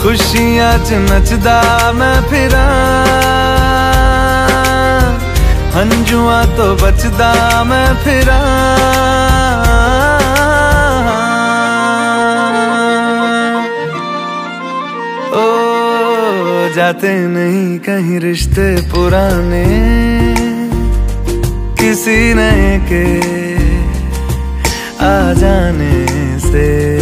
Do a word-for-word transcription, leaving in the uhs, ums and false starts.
खुशियां च नचदा मैं फिरा, हंजुआ तो बचदा मैं फिरा। ओ जाते नहीं कहीं रिश्ते पुराने, किसी नए के आ जाने से।